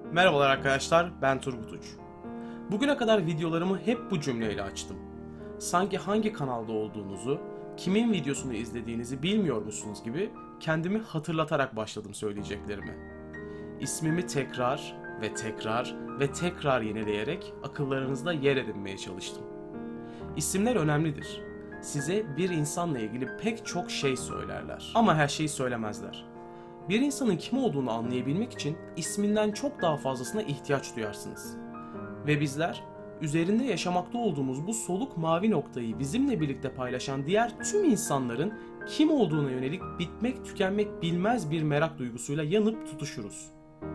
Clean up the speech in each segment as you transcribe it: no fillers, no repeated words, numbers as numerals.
Merhabalar arkadaşlar, ben Turgut Uç. Bugüne kadar videolarımı hep bu cümleyle açtım. Sanki hangi kanalda olduğunuzu, kimin videosunu izlediğinizi bilmiyormuşsunuz gibi kendimi hatırlatarak başladım söyleyeceklerime. İsmimi tekrar ve tekrar ve tekrar yenileyerek akıllarınızda yer edinmeye çalıştım. İsimler önemlidir. Size bir insanla ilgili pek çok şey söylerler. Ama her şeyi söylemezler. Bir insanın kim olduğunu anlayabilmek için isminden çok daha fazlasına ihtiyaç duyarsınız. Ve bizler, üzerinde yaşamakta olduğumuz bu soluk mavi noktayı bizimle birlikte paylaşan diğer tüm insanların kim olduğuna yönelik bitmek tükenmek bilmez bir merak duygusuyla yanıp tutuşuruz.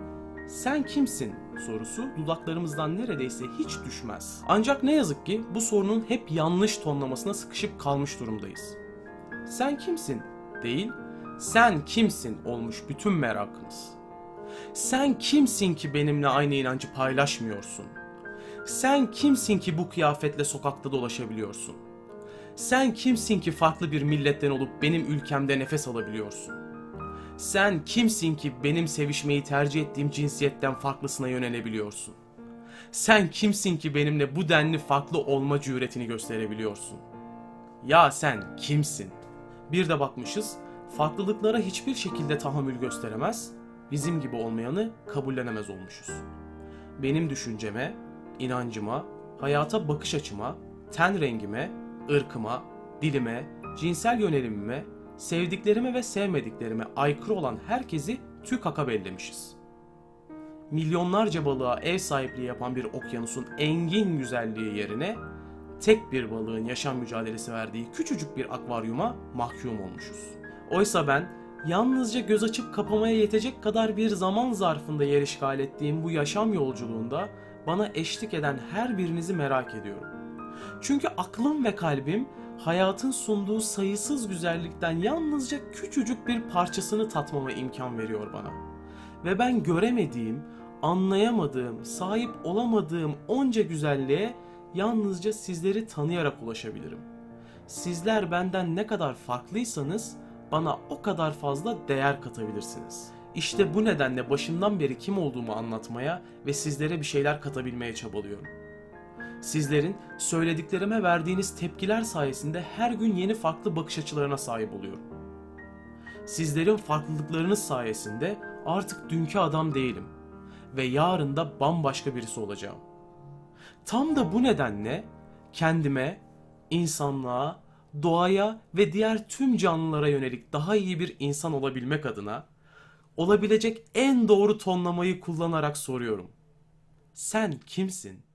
Sen kimsin sorusu dudaklarımızdan neredeyse hiç düşmez. Ancak ne yazık ki bu sorunun hep yanlış tonlamasına sıkışıp kalmış durumdayız. Sen kimsin değil, sen kimsin olmuş bütün merakımız. Sen kimsin ki benimle aynı inancı paylaşmıyorsun? Sen kimsin ki bu kıyafetle sokakta dolaşabiliyorsun? Sen kimsin ki farklı bir milletten olup benim ülkemde nefes alabiliyorsun? Sen kimsin ki benim sevişmeyi tercih ettiğim cinsiyetten farklısına yönelebiliyorsun? Sen kimsin ki benimle bu denli farklı olma cüretini gösterebiliyorsun? Ya sen kimsin? Bir de bakmışız, farklılıklara hiçbir şekilde tahammül gösteremez, bizim gibi olmayanı kabullenemez olmuşuz. Benim düşünceme, inancıma, hayata bakış açıma, ten rengime, ırkıma, dilime, cinsel yönelimime, sevdiklerime ve sevmediklerime aykırı olan herkesi tükaka bellemişiz. Milyonlarca balığa ev sahipliği yapan bir okyanusun engin güzelliği yerine tek bir balığın yaşam mücadelesi verdiği küçücük bir akvaryuma mahkum olmuşuz. Oysa ben yalnızca göz açıp kapamaya yetecek kadar bir zaman zarfında yer işgal ettiğim bu yaşam yolculuğunda bana eşlik eden her birinizi merak ediyorum. Çünkü aklım ve kalbim hayatın sunduğu sayısız güzellikten yalnızca küçücük bir parçasını tatmama imkan veriyor bana. Ve ben göremediğim, anlayamadığım, sahip olamadığım onca güzelliğe yalnızca sizleri tanıyarak ulaşabilirim. Sizler benden ne kadar farklıysanız bana o kadar fazla değer katabilirsiniz. İşte bu nedenle başından beri kim olduğumu anlatmaya ve sizlere bir şeyler katabilmeye çabalıyorum. Sizlerin söylediklerime verdiğiniz tepkiler sayesinde her gün yeni farklı bakış açılarına sahip oluyorum. Sizlerin farklılıklarınız sayesinde artık dünkü adam değilim ve yarın da bambaşka birisi olacağım. Tam da bu nedenle kendime, insanlığa, doğaya ve diğer tüm canlılara yönelik daha iyi bir insan olabilmek adına olabilecek en doğru tonlamayı kullanarak soruyorum. Sen kimsin?